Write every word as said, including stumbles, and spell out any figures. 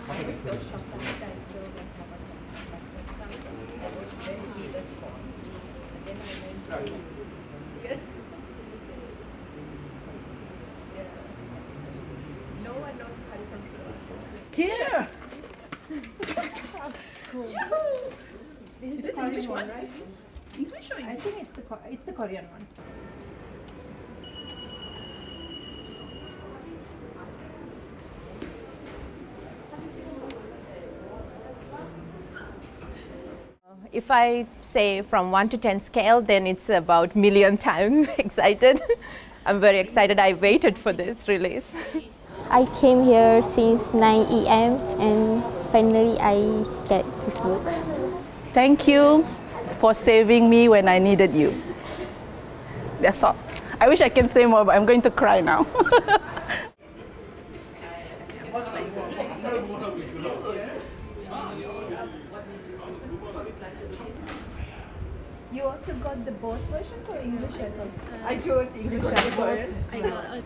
Here! Cool. This is, Is the it Korean English one, one? right? English or I English? think it's the Ko- it's the Korean one. If I say from one to ten scale, then it's about million times excited. I'm very excited. I waited for this release. I came here since nine A M and finally I get this book. Thank you for saving me when I needed you. That's all. I wish I can say more, but I'm going to cry now. You also got the both versions or English and Uh, I chose English and I got